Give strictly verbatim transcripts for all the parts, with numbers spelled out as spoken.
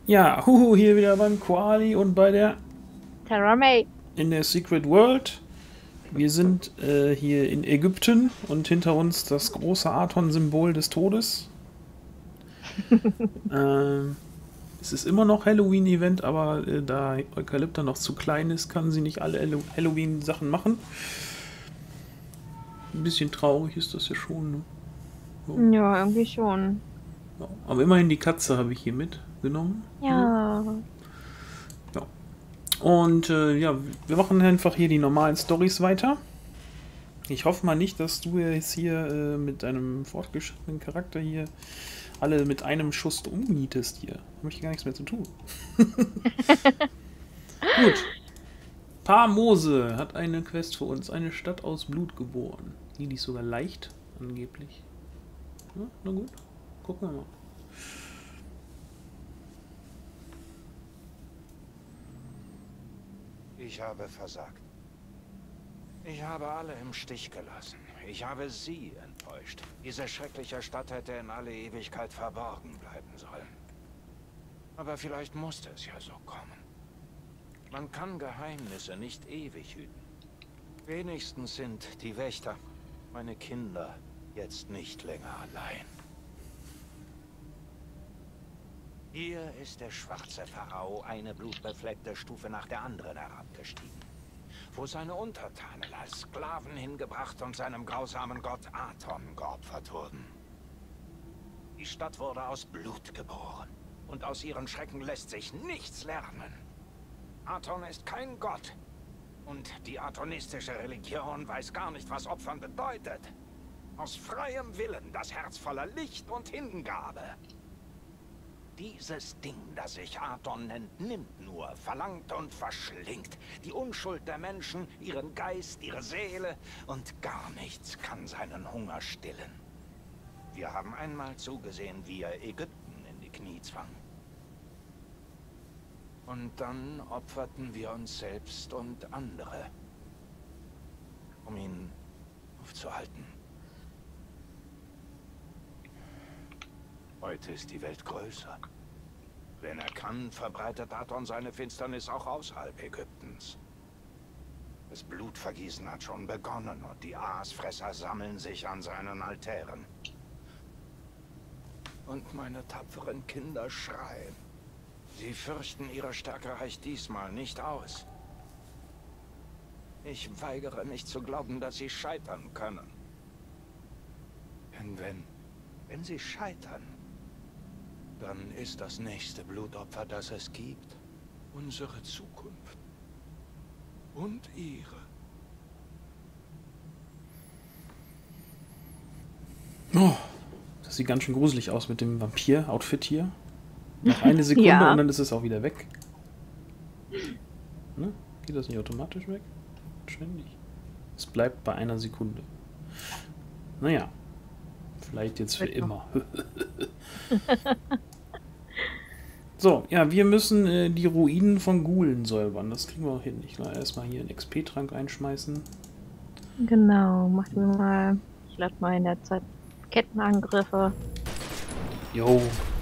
Ja, huhu, hier wieder beim Koali und bei der Terra May. in der Secret World. Wir sind äh, hier in Ägypten und hinter uns das große Aton-Symbol des Todes. ähm, es ist immer noch Halloween-Event, aber äh, da Eukalypta noch zu klein ist, kann sie nicht alle Hallo- Halloween-Sachen machen. Ein bisschen traurig ist das ja schon. Ne? So. Ja, irgendwie schon. Ja, aber immerhin die Katze habe ich hier mitgenommen. Ja. Ja. Und äh, ja, wir machen einfach hier die normalen Storys weiter. Ich hoffe mal nicht, dass du jetzt hier äh, mit deinem fortgeschrittenen Charakter hier alle mit einem Schuss umnietest hier. Da habe ich gar nichts mehr zu tun. Gut. Pa Mose hat eine Quest für uns. Eine Stadt aus Blut geboren. Die ist sogar leicht, angeblich. Ja, na gut. Gucken wir mal. Ich habe versagt. Ich habe alle im Stich gelassen. Ich habe sie enttäuscht. Diese schreckliche Stadt hätte in alle Ewigkeit verborgen bleiben sollen. Aber vielleicht musste es ja so kommen. Man kann Geheimnisse nicht ewig hüten. Wenigstens sind die Wächter, meine Kinder, jetzt nicht länger allein. Hier ist der schwarze Pharao eine blutbefleckte Stufe nach der anderen herabgestiegen, wo seine Untertanen als Sklaven hingebracht und seinem grausamen Gott Aton geopfert wurden. Die Stadt wurde aus Blut geboren, und aus ihren Schrecken lässt sich nichts lernen. Aton ist kein Gott, und die atonistische Religion weiß gar nicht, was Opfern bedeutet. Aus freiem Willen, das Herz voller Licht und Hingabe. Dieses Ding, das sich Aton nennt, nimmt nur, verlangt und verschlingt. Die Unschuld der Menschen, ihren Geist, ihre Seele, und gar nichts kann seinen Hunger stillen. Wir haben einmal zugesehen, wie er Ägypten in die Knie zwang. Und dann opferten wir uns selbst und andere, um ihn aufzuhalten. Heute ist die Welt größer. Wenn er kann, verbreitet Aton seine Finsternis auch außerhalb Ägyptens. Das Blutvergießen hat schon begonnen und die Aasfresser sammeln sich an seinen Altären. Und meine tapferen Kinder schreien. Sie fürchten, ihre Stärke reicht diesmal nicht aus. Ich weigere mich zu glauben, dass sie scheitern können. Denn wenn, wenn sie scheitern, dann ist das nächste Blutopfer, das es gibt, unsere Zukunft. Und ihre. Oh, das sieht ganz schön gruselig aus mit dem Vampir-Outfit hier. Noch eine Sekunde Ja. Und dann ist es auch wieder weg. Ne? Geht das nicht automatisch weg? Wahrscheinlich. Es bleibt bei einer Sekunde. Naja. Vielleicht jetzt für immer. So, ja, wir müssen äh, die Ruinen von Gulen säubern. Das kriegen wir auch hin. Ich will erstmal hier einen X P-Trank einschmeißen. Genau, mach mir mal. Ich lade mal in der Zeit Kettenangriffe. Jo.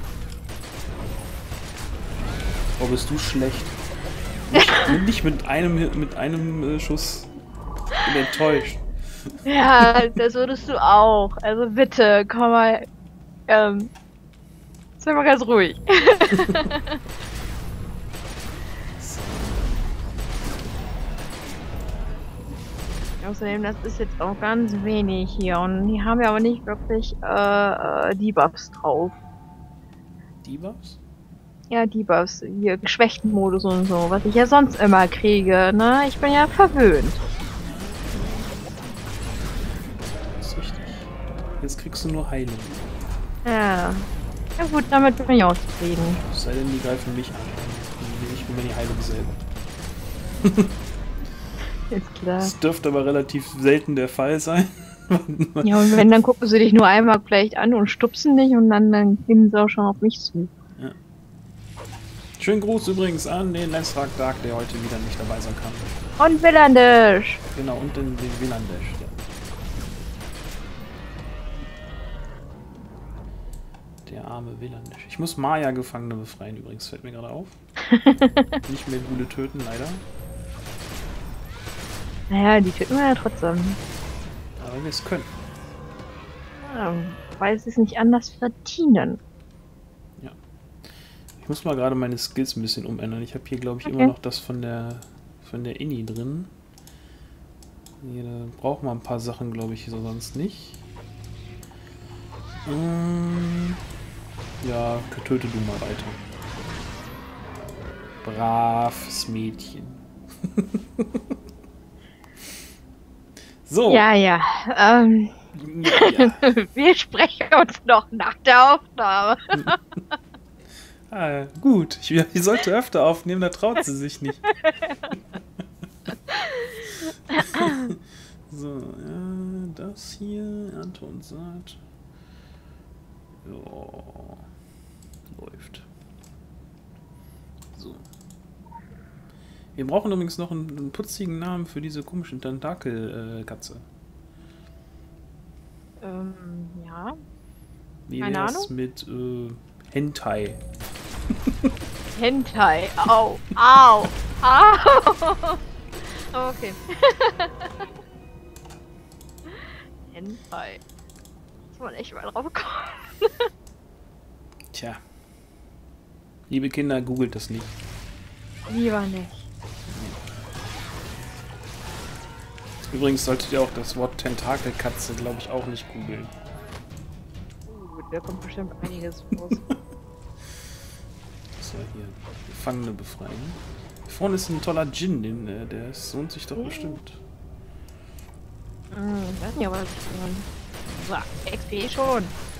Oh, bist du schlecht. Nicht, nicht mit einem, mit einem äh, Schuss. Ich bin enttäuscht. Ja, das würdest du auch. Also bitte, komm mal. Ähm. Sei mal ganz ruhig. Außerdem, das ist jetzt auch ganz wenig hier. Und die haben ja aber nicht wirklich äh, äh, Debuffs drauf. Debuffs? Ja, Debuffs. Hier, geschwächten Modus und so. Was ich ja sonst immer kriege, ne? Ich bin ja verwöhnt. Das ist richtig. Jetzt kriegst du nur Heilung. Ja. Ja gut, damit bin ich auch zufrieden. Es sei denn, die greifen mich an. Dann nehme ich mir die Heilung selber. Ist klar. Das dürfte aber relativ selten der Fall sein. Ja, und wenn, dann gucken sie dich nur einmal vielleicht an und stupsen dich und dann, dann gehen sie auch schon auf mich zu. Ja. Schönen Gruß übrigens an den Lensrag Dark, der heute wieder nicht dabei sein kann. Und Willandisch! Genau, und den, den Willandesch. Ja. Der arme Wieland. Ich muss Maya-Gefangene befreien übrigens, fällt mir gerade auf. Nicht mehr Gule töten, leider. Naja, die töten wir ja trotzdem. Aber wir es können. Ja, weil sie es nicht anders verdienen. Ja. Ich muss mal gerade meine Skills ein bisschen umändern. Ich habe hier, glaube ich, Okay. immer noch das von der von der Inni drin. Hier, da brauchen wir ein paar Sachen, glaube ich, so sonst nicht. Ähm, ja, töte du mal weiter. Braves Mädchen. So. Ja, ja. Ähm, Ja, ja. wir sprechen uns noch nach der Aufnahme. Ah, gut. Ich, ich sollte öfter aufnehmen, da traut sie sich nicht. So, ja, das hier, Ernte und Saat. Ja, läuft. So. Wir brauchen übrigens noch einen, einen putzigen Namen für diese komischen Tentakel-Katze. Ähm, ja. Wie Keine wär's Ahnung. mit äh, Hentai? Hentai. Au. Au. Au. Okay. Hentai. Muss man echt mal drauf kommen. Tja. Liebe Kinder, googelt das nicht. Lieber nicht. Übrigens solltet ihr auch das Wort Tentakelkatze, glaube ich, auch nicht googeln. Uh, da kommt bestimmt einiges los. So, hier. Gefangene befreien. Hier vorne ist ein toller Djinn, den, äh, der ist, lohnt sich doch bestimmt. Hm, ich weiß nicht, aber das ist so, X P schon.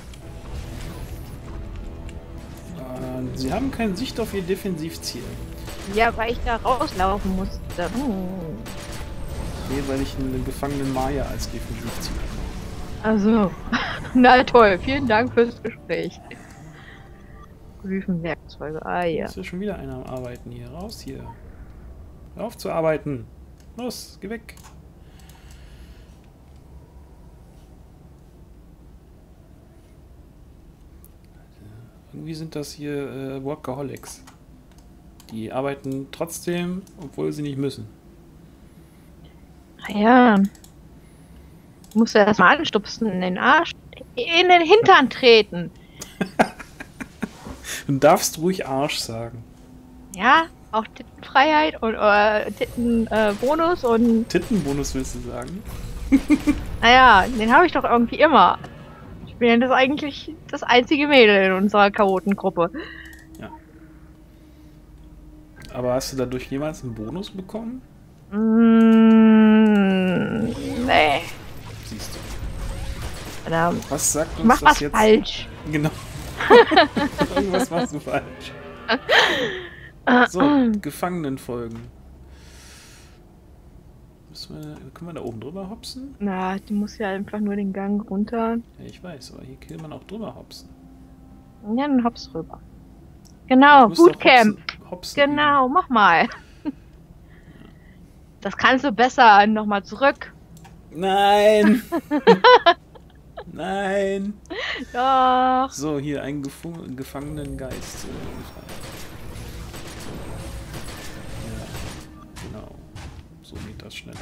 Äh, sie haben keine Sicht auf ihr Defensivziel. Ja, weil ich da rauslaufen musste. Hm. Nee, weil ich einen gefangenen Maya als Defensivziel habe. Also, na toll, vielen Dank fürs Gespräch. Glyphenwerkzeuge, ah ja. Ist ja schon wieder einer am Arbeiten hier. Raus hier. Hör auf zu arbeiten. Los, geh weg. Irgendwie sind das hier äh, Workaholics. Die arbeiten trotzdem, obwohl sie nicht müssen. Ah ja. Musst du erst mal anstupsen, in den Arsch, in den Hintern treten. Du darfst ruhig Arsch sagen. Ja, auch Tittenfreiheit und äh, Tittenbonus äh, und Tittenbonus willst du sagen? naja, den habe ich doch irgendwie immer. Ich bin ja das eigentlich das einzige Mädel in unserer Chaotengruppe. Aber hast du dadurch jemals einen Bonus bekommen? Mm, nee. Siehst du. Verdammt. Was sagt Ich uns mach das was jetzt? falsch. Genau. Irgendwas machst du falsch. So, Gefangenenfolgen. Müssen wir, können wir da oben drüber hopsen? Na, du musst ja einfach nur den Gang runter. Ja, ich weiß, aber hier kann man auch drüber hopsen. Ja, dann hops rüber. Genau, Du musst doch Bootcamp. Hopsen, hopsen Genau, mach mal. Das kannst du besser. Nochmal zurück. üben. Nein! Nein! Doch. So, hier einen gefu- gefangenen Geist. Äh, befreien. Ja, genau. So geht das schneller.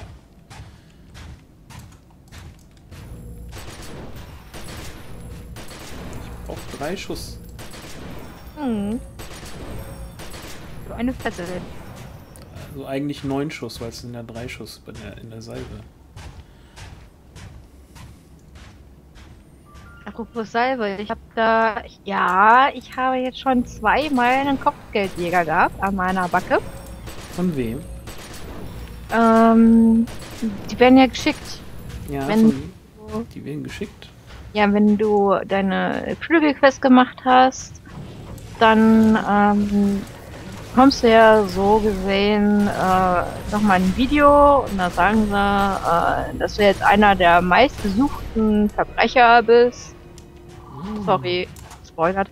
Ich brauche drei Schuss. Hm. So eine Fessel. Also eigentlich neun Schuss, weil es sind ja drei Schuss bei der, in der Salbe. Apropos Salbe, ich habe da, ja, ich habe jetzt schon zweimal einen Kopfgeldjäger gehabt an meiner Backe. Von wem? Ähm, die werden ja geschickt. Ja, Wenn von, die werden geschickt. Ja, wenn du deine Flügelquest gemacht hast, dann ähm, bekommst du ja so gesehen äh, nochmal ein Video und da sagen sie, äh, dass du jetzt einer der meistgesuchten Verbrecher bist. Hm. Sorry, spoilert.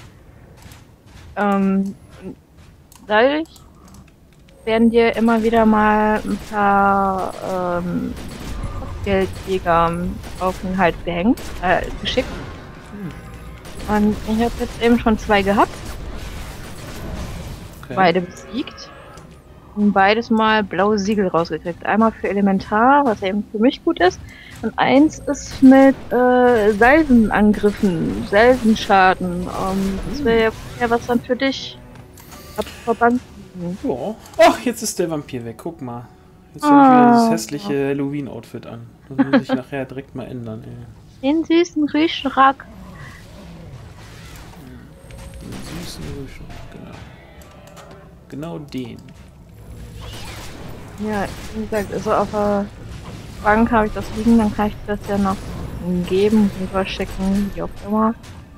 Ähm, dadurch werden dir immer wieder mal ein paar ähm, Geldjäger auf den Hals gehängt, äh, geschickt. Und ich habe jetzt eben schon zwei gehabt. Okay. Beide besiegt. Und beides mal blaue Siegel rausgekriegt. Einmal für Elementar, was eben für mich gut ist. Und eins ist mit äh, Salvenangriffen, Salvenschaden. Ähm, das wäre ja was dann für dich. Ab Verband. Ja. Ach, jetzt ist der Vampir weg. Guck mal. Jetzt habe ich Ah. wieder das hässliche Halloween-Outfit an. Das muss ich nachher direkt mal ändern. Ey. Den süßen Rüschrack. Den süßen Rüschen, genau. Genau den. Ja, wie gesagt, also auf der Bank habe ich das liegen, dann kann ich das ja noch geben, rüberschicken, wie auch immer.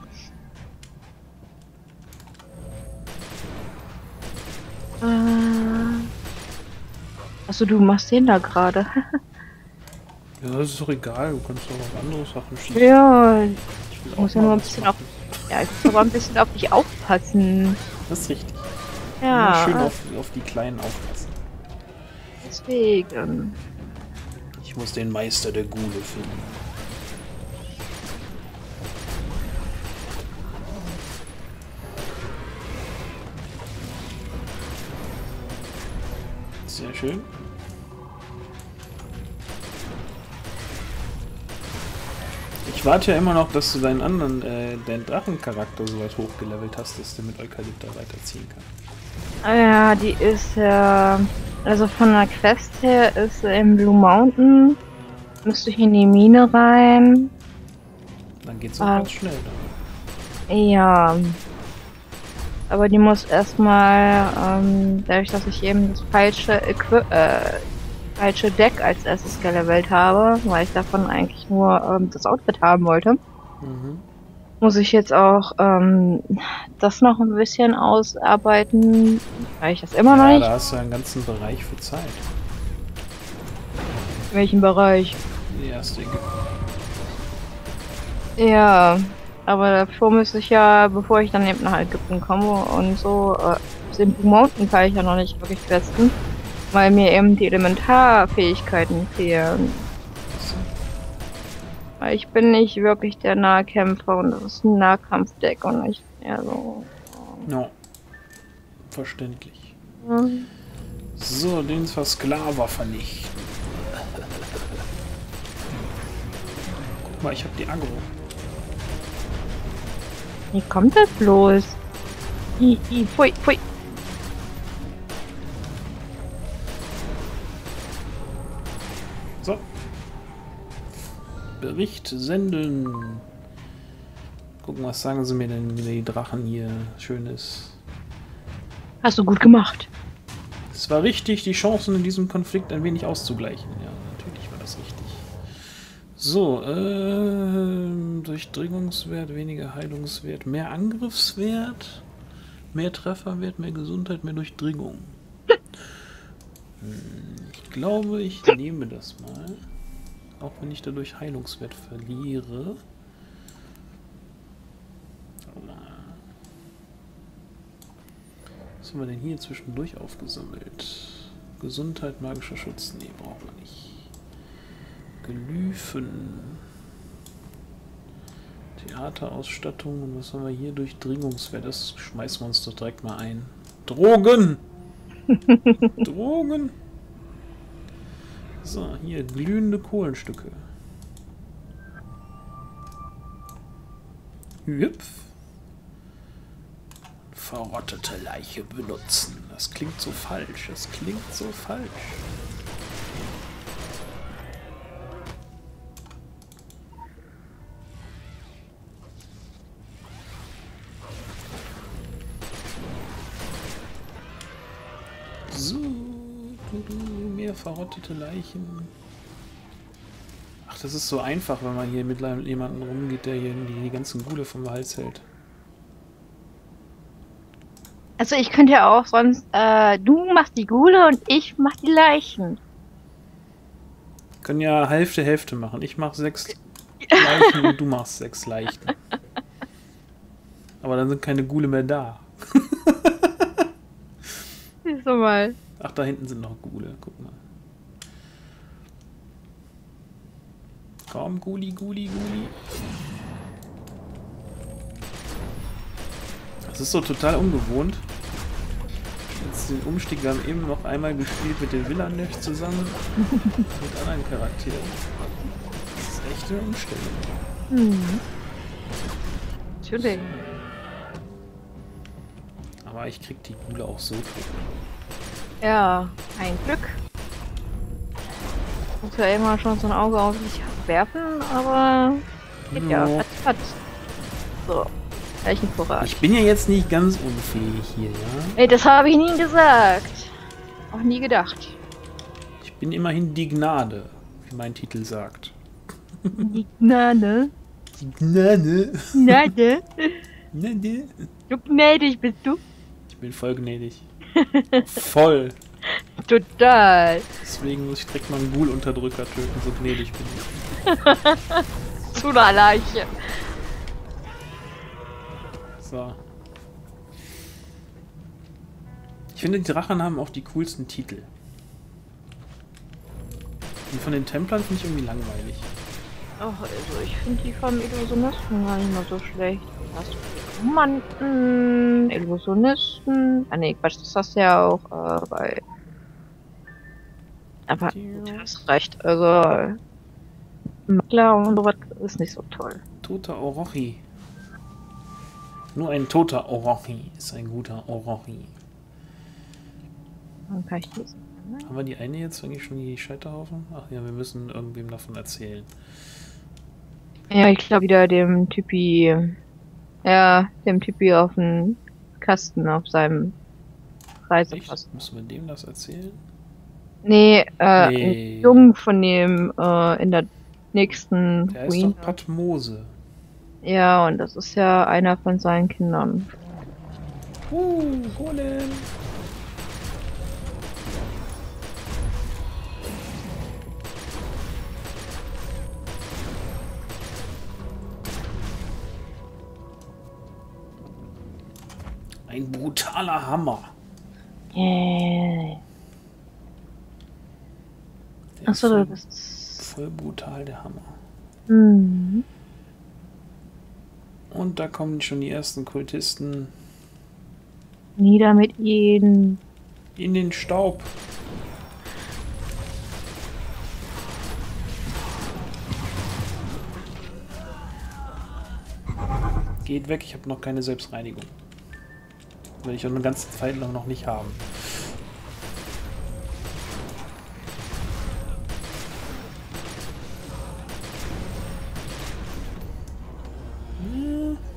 Äh. Achso, du machst den da gerade. Ja, das ist doch egal. Du kannst auch auf andere Sachen schießen. Ja, ich Ich will muss auch ja mal nur ein was bisschen machen. auf. Ja, ich muss aber ein bisschen auf dich aufpassen. Das ist richtig. Ja, Immer schön auf, auf die Kleinen aufpassen. deswegen. Ich muss den Meister der Gule finden. Sehr schön. Ich warte ja immer noch, dass du deinen anderen, äh, deinen Drachencharakter so weit hochgelevelt hast, dass du mit Eukalypta weiterziehen kannst. Ah ja, die ist ja. Also von der Quest her ist sie im Blue Mountain. Müsste ich in die Mine rein. Dann geht's auch Ah. ganz schnell. Dann. Ja. Aber die muss erstmal, ähm, dadurch, dass ich eben das falsche Equi äh, falsche Deck als erstes gelevelt habe, weil ich davon eigentlich nur ähm, das Outfit haben wollte, Mhm. muss ich jetzt auch ähm, das noch ein bisschen ausarbeiten, weil ich das immer noch Ja, nicht. da hast du einen ganzen Bereich für Zeit. In welchem Bereich? Die erste Ägypten. Ja, aber davor müsste ich ja, bevor ich dann eben nach Ägypten komme und so, äh, den Blue Mountain kann ich ja noch nicht wirklich testen, weil mir eben die Elementarfähigkeiten fehlen. Weil ich bin nicht wirklich der Nahkämpfer und das ist ein Nahkampfdeck und ich eher so. No. Verständlich. Hm. So, den Versklaver vernichten. Guck mal, ich hab die Agro. Wie kommt das bloß? I, I, pfui, pfui. So. Bericht senden. Gucken, was sagen sie mir denn, wie die Drachen hier Schönes. Hast du gut gemacht. Es war richtig, die Chancen in diesem Konflikt ein wenig auszugleichen. Ja, natürlich war das richtig. So, äh, Durchdringungswert, weniger Heilungswert, mehr Angriffswert, mehr Trefferwert, mehr Gesundheit, mehr Durchdringung. Hm, ich glaube, ich nehme das mal. Auch wenn ich dadurch Heilungswert verliere. Was haben wir denn hier zwischendurch aufgesammelt? Gesundheit, magischer Schutz? Nee, brauchen wir nicht. Glyphen. Theaterausstattung. Und was haben wir hier? Durchdringungswert. Das schmeißen wir uns doch direkt mal ein. Drogen! Drogen! So, hier glühende Kohlenstücke. Hüpf. Verrottete Leiche benutzen. Das klingt so falsch. Das klingt so falsch. So, du, du, mehr verrottete Leichen. Ach, das ist so einfach, wenn man hier mit jemandem rumgeht, der hier die, die ganzen Gule vom Hals hält. Also ich könnte ja auch sonst, äh, du machst die Gule und ich mach die Leichen. Können ja Hälfte, Hälfte machen. Ich mach sechs Leichen und du machst sechs Leichen. Aber dann sind keine Gule mehr da. Siehst du mal. Ach, da hinten sind noch Gule. Guck mal. Komm, Guli, Guli, Guli. Das ist so total ungewohnt. Jetzt den Umstieg, wir haben eben noch einmal gespielt mit den Villainech zusammen. Mit anderen Charakteren. Das ist echt eine Umstellung. Hm. Natürlich. Aber ich krieg die Gule auch so tot. Ja, ein Glück. Muss ja immer schon so ein Auge auf sich werfen, aber geht ja. Ja. Hat, hat. So, welchen Vorrat. Ich bin ja jetzt nicht ganz unfähig hier, ja? Ey, das habe ich nie gesagt. Auch nie gedacht. Ich bin immerhin die Gnade, wie mein Titel sagt. Die Gnade. Die Gnade. Gnade. Gnade. Du gnädig bist du. Ich bin voll gnädig. Voll. Total. Deswegen muss ich direkt mal einen Ghoul-Unterdrücker töten, so gnädig bin ich. Zu einer Leiche. So. Ich finde, die Drachen haben auch die coolsten Titel. Die von den Templern finde ich irgendwie langweilig. Ach, also ich finde die vom Illusionisten gar nicht mal so schlecht. Hast du Romanten, Illusionisten. Ah ne, Quatsch, das hast du ja auch äh, bei. Aber du hast recht, also Makler und sowas ist nicht so toll. Toter Orochi. Nur ein toter Orochi ist ein guter Orochi. Dann kann ich lesen. Haben wir die eine jetzt eigentlich schon die Scheiterhaufen? Ach ja, wir müssen irgendwem davon erzählen. Ja, ich glaube wieder dem Typi. Ja, dem Typi auf dem Kasten auf seinem Reisepass. Echt? Müssen wir dem das erzählen? Nee, äh, Nee. ein Jungen von dem äh, in der nächsten Der heißt Queen. doch Patmose. Ja, und das ist ja einer von seinen Kindern. Uh, Golem. Ein brutaler Hammer. Yeah. Der Achso, ist das ist. voll brutal, der Hammer. Hm. Und da kommen schon die ersten Kultisten Nieder mit ihnen. in den Staub. Geht weg, ich habe noch keine Selbstreinigung. Will ich auch eine ganze Zeit lang noch nicht haben. Hm.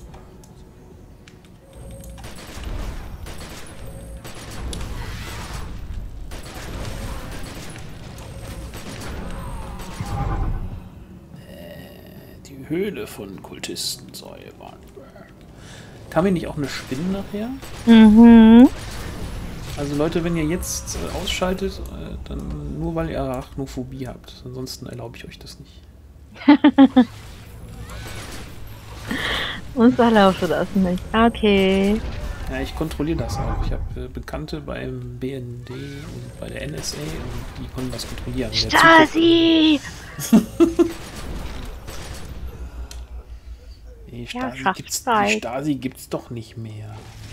Die Höhle von Kultisten säubern. Kam hier nicht auch eine Spinne nachher? Mhm. Also Leute, wenn ihr jetzt äh, ausschaltet, äh, dann nur weil ihr Arachnophobie habt. Ansonsten erlaube ich euch das nicht. Uns erlaubst du das nicht. Okay. Ja, ich kontrolliere das auch. Ich habe äh, Bekannte beim B N D und bei der N S A und die konnten das kontrollieren. In der Stasi! Nee, Ja, Stasi gibt's, die Schachzeit. Stasi gibt's doch nicht mehr.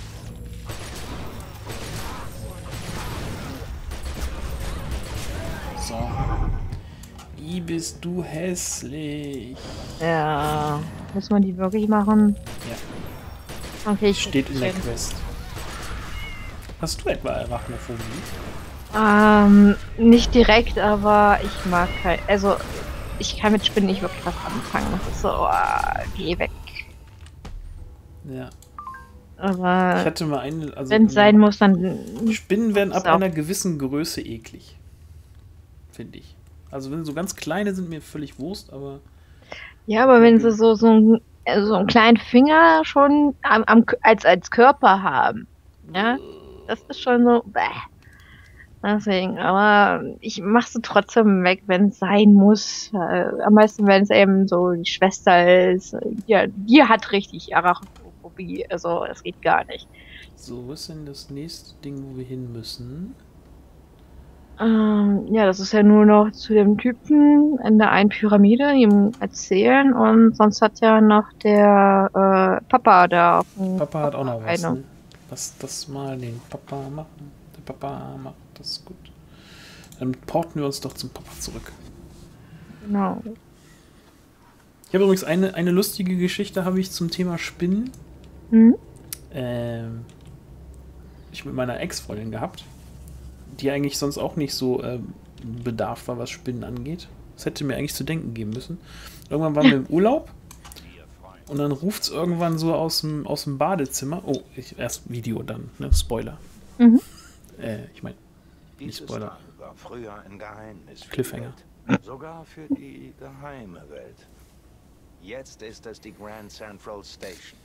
So. Wie bist du hässlich? Ja. Muss man die wirklich machen? Ja, Okay, ich steht in der Quest. Hast du etwa Arachnophobie? Ähm, nicht direkt, aber ich mag kein. Also, ich kann mit Spinnen nicht wirklich was anfangen. Das ist so, oh, geh weg. Ja. Aber Ich hatte mal eine. Also wenn es sein muss, dann. Spinnen werden ab Sau. einer gewissen Größe eklig. Finde ich. Also wenn so ganz kleine sind mir völlig Wurst, aber. Ja, aber wenn sie so, so, ein, äh, so einen kleinen Finger schon am, am, als, als Körper haben, ja, das ist schon so, bäh. Deswegen, aber ich mache sie trotzdem weg, wenn es sein muss. Äh, am meisten, wenn es eben so die Schwester ist. Ja, die hat richtig Arachnophobie, also das geht gar nicht. So, was ist denn das nächste Ding, wo wir hin müssen? Ähm, ja, das ist ja nur noch zu dem Typen in der einen Pyramide, ihm erzählen und sonst hat ja noch der äh, Papa da auf dem Papa hat auch noch was, eine. ne? Lass das mal den Papa machen. Der Papa macht das gut. Dann porten wir uns doch zum Papa zurück. Genau. Ich habe übrigens eine, eine lustige Geschichte habe ich zum Thema Spinnen. Mhm. Ähm, ich mit meiner Ex-Freundin gehabt, die eigentlich sonst auch nicht so ähm, bedarf war, was Spinnen angeht. Das hätte mir eigentlich zu denken geben müssen. Irgendwann waren wir im Urlaub und dann ruft es irgendwann so aus dem, aus dem Badezimmer. Oh, ich, erst Video, dann, ne? Spoiler. Mhm. Äh, ich meine, nicht Dieses Spoiler. Tal war früher ein Geheimnis für Cliffhanger. die Welt. Sogar für die geheime Welt. Jetzt ist es die Grand Central Station.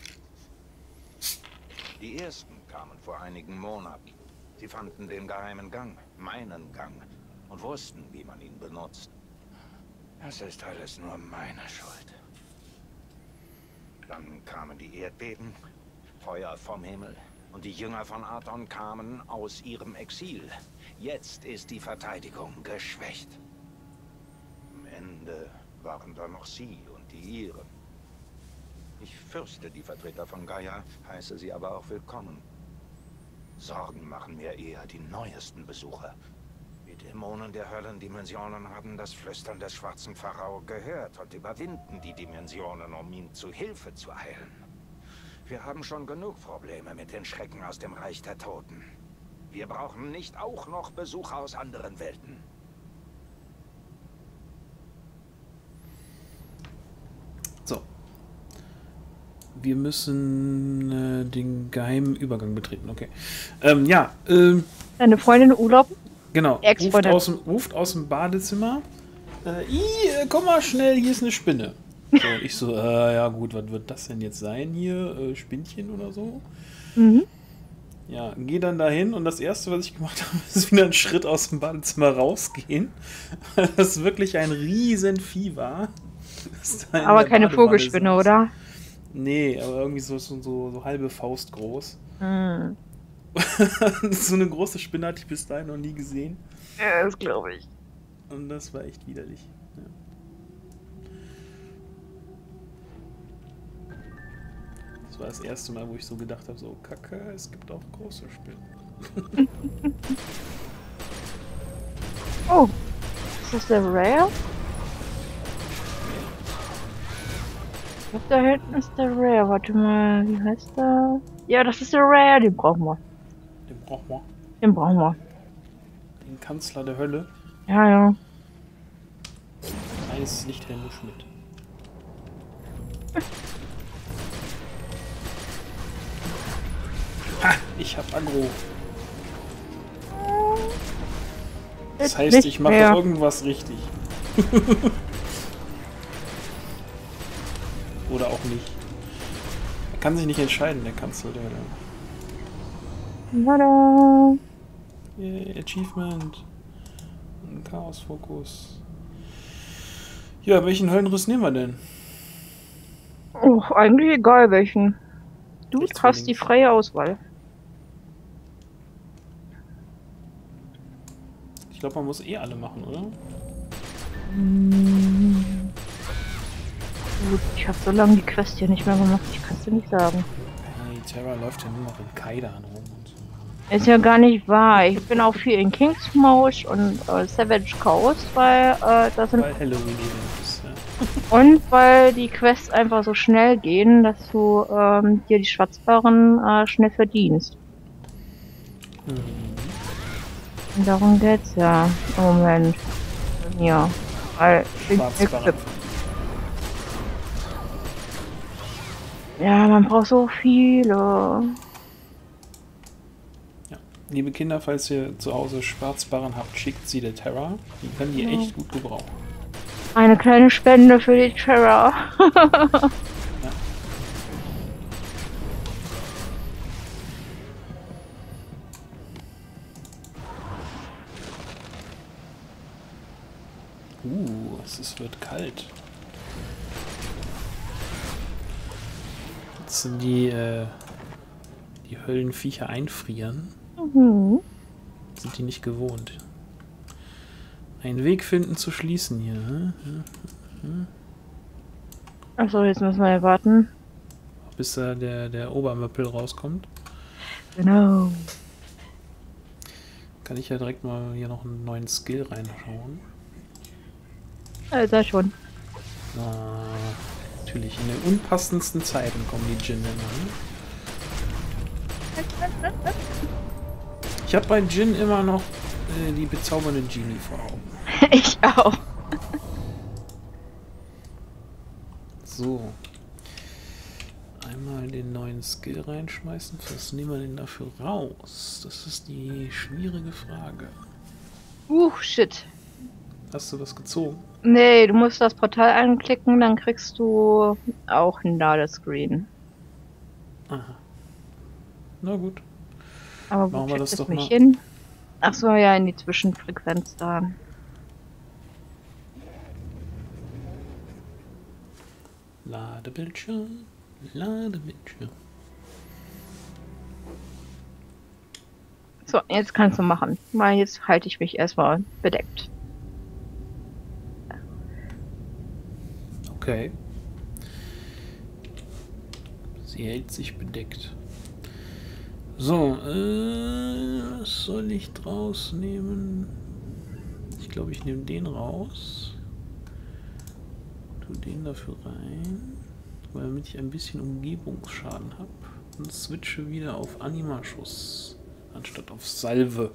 Die ersten kamen vor einigen Monaten. Sie fanden den geheimen Gang, meinen Gang, und wussten, wie man ihn benutzt. Das ist alles nur meine Schuld. Dann kamen die Erdbeben, Feuer vom Himmel, und die Jünger von Aton kamen aus ihrem Exil. Jetzt ist die Verteidigung geschwächt. Am Ende waren da noch sie und die Iren. Ich fürchte, die Vertreter von Gaia, heiße sie aber auch willkommen. Sorgen machen mir eher die neuesten Besucher. Die Dämonen der Höllendimensionen haben das Flüstern des schwarzen Pharao gehört und überwinden die Dimensionen, um ihn zu Hilfe zu eilen. Wir haben schon genug Probleme mit den Schrecken aus dem Reich der Toten. Wir brauchen nicht auch noch Besucher aus anderen Welten. So. Wir müssen äh, den geheimen Übergang betreten, okay. Ähm, ja, ähm, Deine Freundin Urlaub? genau. Ruft Ex-Freundin. aus, dem, ruft aus dem Badezimmer. Äh, Ih, äh, komm mal schnell, hier ist eine Spinne. So, ich so, äh, ja gut, was wird das denn jetzt sein hier? Äh, Spinnchen oder so? Mhm. Ja, geh dann dahin und das erste, was ich gemacht habe, ist wieder einen Schritt aus dem Badezimmer rausgehen. Weil das wirklich ein riesen Vieh war. das da in Aber der keine Badewanne Vogelspinne, saß. oder? Nee, aber irgendwie so, so, so, so halbe Faust groß. Hm. So eine große Spinne hatte ich bis dahin noch nie gesehen. Ja, das glaube ich. Und das war echt widerlich. Ja. Das war das erste Mal, wo ich so gedacht habe, so Kacke, es gibt auch große Spinnen. Oh, ist das der Rare? Ich glaube, da hinten ist der Rare. Warte mal, wie heißt der? Ja, das ist der Rare, den brauchen wir. Den brauchen wir. Den brauchen wir. Den Kanzler der Hölle. Ja, ja. Eines nicht Helmut Schmidt. Ha! Ich hab Aggro. Das Ist heißt, nicht ich mache mehr. irgendwas richtig. Oder auch nicht. Er kann sich nicht entscheiden, der Kanzler der Hölle. Tada! Yay, Achievement. Ein Chaos-Fokus. Ja, welchen Höllenriss nehmen wir denn? Oh, eigentlich egal welchen. Du Rechts vor hast die links. freie Auswahl. Ich glaube, man muss eh alle machen, oder? Hm. Gut, ich habe so lange die Quest hier nicht mehr gemacht, ich kann es dir nicht sagen. Hey, Terra läuft ja nur noch in Kaidan rum und so. Ist ja gar nicht wahr. Ich bin auch viel in King's Mosh und äh, Savage Coast, weil äh, das sind Weil Halloween eben ist, ja. und weil die Quests einfach so schnell gehen, dass du ähm, dir die Schwarzbarren äh, schnell verdienst. Mhm. Und darum geht's ja im Moment. Ja, weil Schwarzbarren. ja, man braucht so viele. Liebe Kinder, falls ihr zu Hause Schwarzbarren habt, schickt sie der Terra. Die können die Ja. echt gut gebrauchen. Eine kleine Spende für die Terra. Uh, es ist, wird kalt. Jetzt sind die, äh, die Höllenviecher einfrieren. Mhm. Sind die nicht gewohnt. Einen Weg finden zu schließen hier. Hm? Hm? Hm? Achso, jetzt müssen wir ja warten. Bis da der, der Obermöppel rauskommt. Genau. Kann ich ja direkt mal hier noch einen neuen Skill reinschauen. Also schon. Ah, natürlich, in den unpassendsten Zeiten kommen die Djinn immer. Ne? Ich habe bei Djinn immer noch äh, die bezaubernde Genie vor Augen. Ich auch. So. Einmal den neuen Skill reinschmeißen. Was nehmen wir denn dafür raus? Das ist die schwierige Frage. Uh, shit. Hast du was gezogen? Nee, du musst das Portal anklicken, dann kriegst du auch ein Ladescreen. Aha. Na gut. Aber Machen wo wir checkt das es doch mich mal. hin? Ach so, ja, in die Zwischenfrequenz da. Ladebildschirm. Ladebildschirm. So, jetzt kannst du machen. Weil jetzt halte ich mich erstmal bedeckt. Okay. Sie hält sich bedeckt. So, äh, was soll ich draus nehmen? Ich glaube, ich nehme den raus. Tu den dafür rein. Damit ich ein bisschen Umgebungsschaden habe. Und switche wieder auf Animaschuss. Anstatt auf Salve.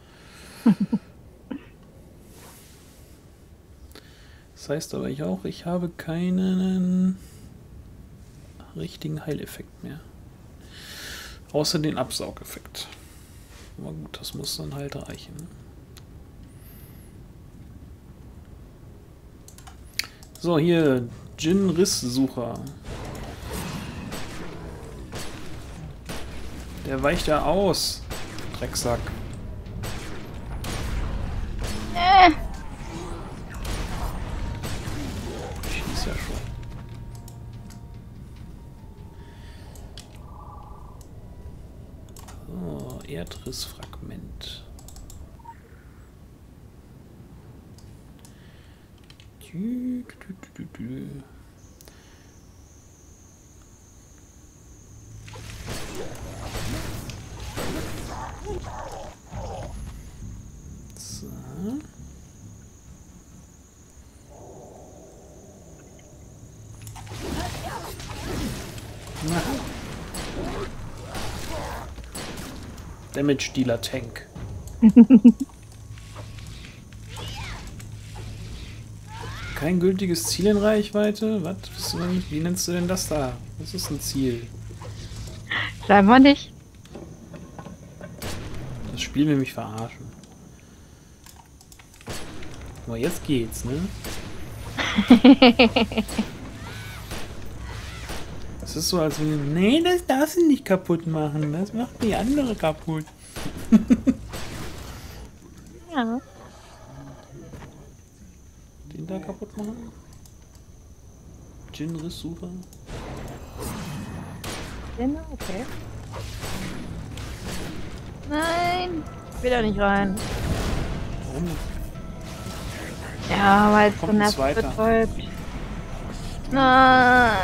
Das heißt aber ich auch, ich habe keinen richtigen Heileffekt mehr. Außer den Absaugeffekt. Aber gut, das muss dann halt reichen. So, hier, Djinn-Risssucher. Der weicht ja aus. Drecksack. Äh. Ich schieß ja schon. So, Erdrissfragment. Dü, dü, dü, dü, dü. So. Na. Damage Dealer Tank. Kein gültiges Ziel in Reichweite? Was? Wie nennst du denn das da? Was ist ein Ziel? Scheinbar nicht. Das Spiel will mich verarschen. Aber jetzt geht's, ne? Es ist so, als wenn... Nee, das darfst du nicht kaputt machen. Das macht die andere kaputt. Ja. Den da kaputt machen? Djinn-Risssucher? Genau, okay. Nein, ich will da nicht rein. Warum? Ja, weil es Kommt so ein nervig zweiter. betäubt. Nein.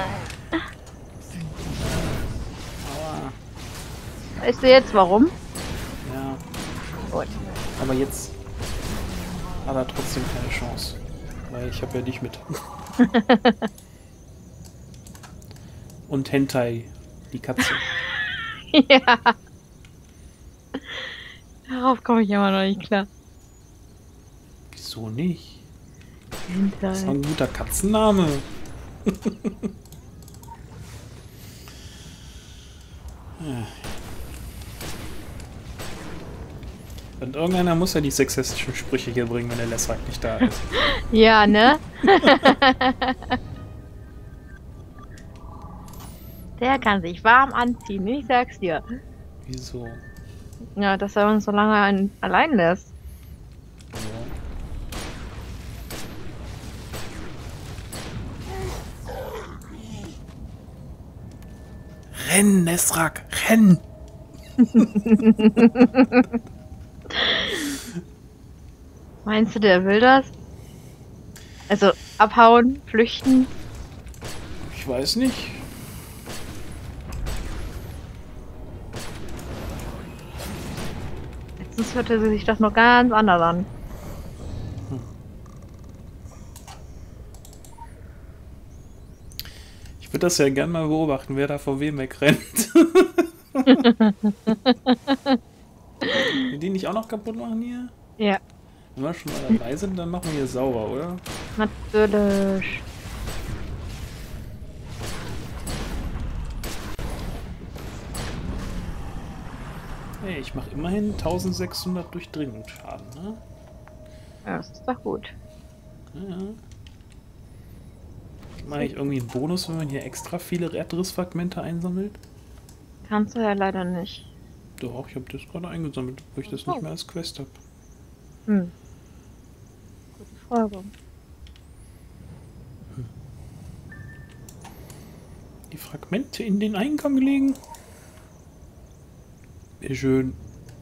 Aua. Weißt du jetzt warum? Ja, Gut. aber jetzt hat er trotzdem keine Chance. Weil ich habe ja dich mit. Und Hentai, die Katze. Ja. Darauf komme ich immer noch nicht klar. Wieso nicht? Das ist doch Hentai. ein guter Katzenname. Und irgendeiner muss ja die sexistischen Sprüche hier bringen, wenn der Lessrack nicht da ist. Ja, ne? Der kann sich warm anziehen, ich sag's dir. Wieso? Ja, dass er uns so lange ein allein lässt. Ja. Renn, Lessrack, renn! Meinst du, der will das? Also abhauen, flüchten? Ich weiß nicht. Letztens hörte sich das noch ganz anders an. Ich würde das ja gerne mal beobachten, wer da vor wem wegrennt. Wir die nicht auch noch kaputt machen hier? Ja, Wenn wir schon mal dabei sind, dann machen wir hier sauber, oder? natürlich. Hey, ich mache immerhin eintausendsechshundert Durchdringungsschaden, ne? Ja, das ist doch gut. Ja. Mache ich irgendwie einen Bonus, wenn man hier extra viele Erdrissfragmente einsammelt? Kannst du ja leider nicht. Doch, ich habe das gerade eingesammelt, wo ich das nicht mehr als Quest habe. Hm. Gute Frage. Die Fragmente in den Eingang legen. Sehr schön.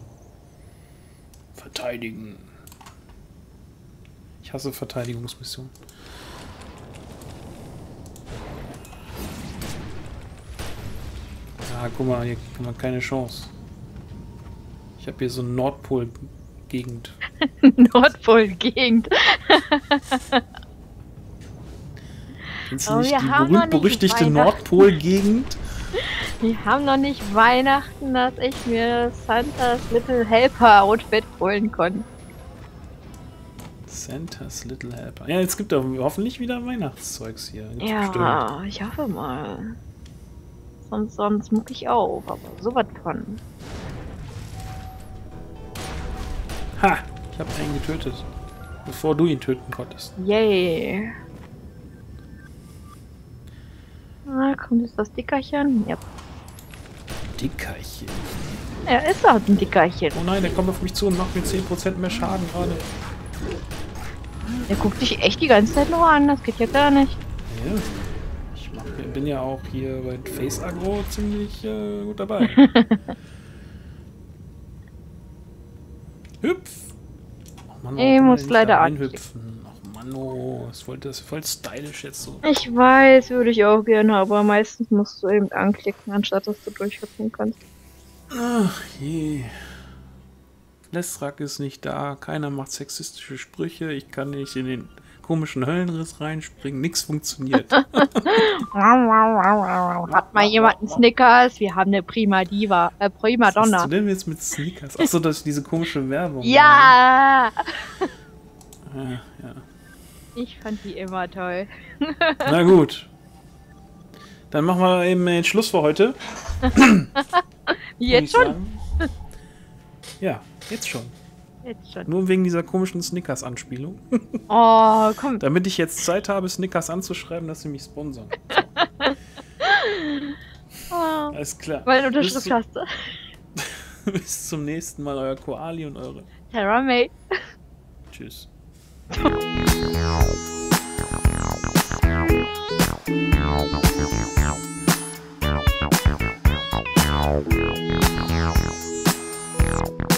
Verteidigen. Ich hasse Verteidigungsmissionen. Ah, guck mal, hier kann man keine Chance. Ich habe hier so eine Nordpol-Gegend. Nordpol-Gegend. Kennst du Aber nicht wir die haben noch nicht berühmt-berüchtigte Weihnachten. Nordpol-Gegend? Wir haben noch nicht Weihnachten, dass ich mir Santa's Little Helper Outfit holen konnte. Santa's Little Helper. Ja, jetzt gibt es hoffentlich wieder Weihnachtszeugs hier. Gibt's bestimmt. Ja, ich hoffe mal. Sonst, sonst muck ich auf, aber sowas von. Ha! Ich habe einen getötet. Bevor du ihn töten konntest. Yay. Na, kommt jetzt das Dickerchen? Ja. Dickerchen. Er ist auch ein Dickerchen. Oh nein, der kommt auf mich zu und macht mir zehn Prozent mehr Schaden gerade. Der guckt dich echt die ganze Zeit nur an, das geht ja gar nicht. Ja. Ich mach, bin ja auch hier bei Face Agro ziemlich äh, gut dabei. Hüpf! Oh Mann, Ich warum muss kann nicht leider da anklicken. reinhüpfen? Ach Mann, oh, das wollte das voll stylisch jetzt so. Ich weiß, würde ich auch gerne, aber meistens musst du eben anklicken, anstatt dass du durchhüpfen kannst. Ach je. Lestrak ist nicht da, keiner macht sexistische Sprüche, ich kann nicht in den komischen Höllenriss reinspringen, nichts funktioniert. Hat mal jemand einen Snickers? Wir haben eine Prima Diva, äh, Prima Was hast Donna. du denn jetzt mit Sneakers? Achso, das ist diese komische Werbung. Ja! Ja, ja. Ich fand die immer toll. Na gut. Dann machen wir eben den Schluss für heute. Jetzt würde ich schon? sagen. Ja, jetzt schon. Jetzt schon. Nur wegen dieser komischen Snickers-Anspielung. Oh, komm. Damit ich jetzt Zeit habe, Snickers anzuschreiben, dass sie mich sponsern. So. Oh, Alles klar. meine Bis, Unterschrift zu, hast du. bis zum nächsten Mal, euer Koali und eure. Terra May. Tschüss. Wow.